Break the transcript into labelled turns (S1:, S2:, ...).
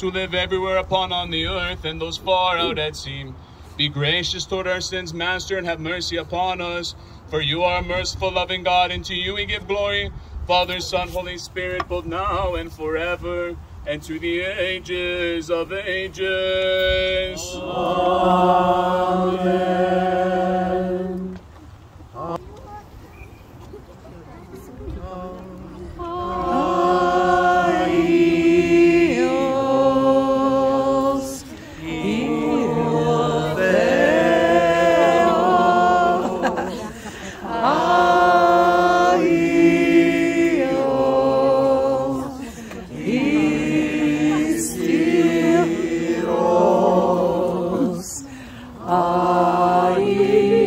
S1: who live everywhere on the earth, and those far out at sea. Be gracious toward our sins, Master, and have mercy upon us. For you are a merciful, loving God, and to you we give glory, Father, Son, Holy Spirit, both now and forever, and to the ages of ages.
S2: Amen.
S3: Kalí.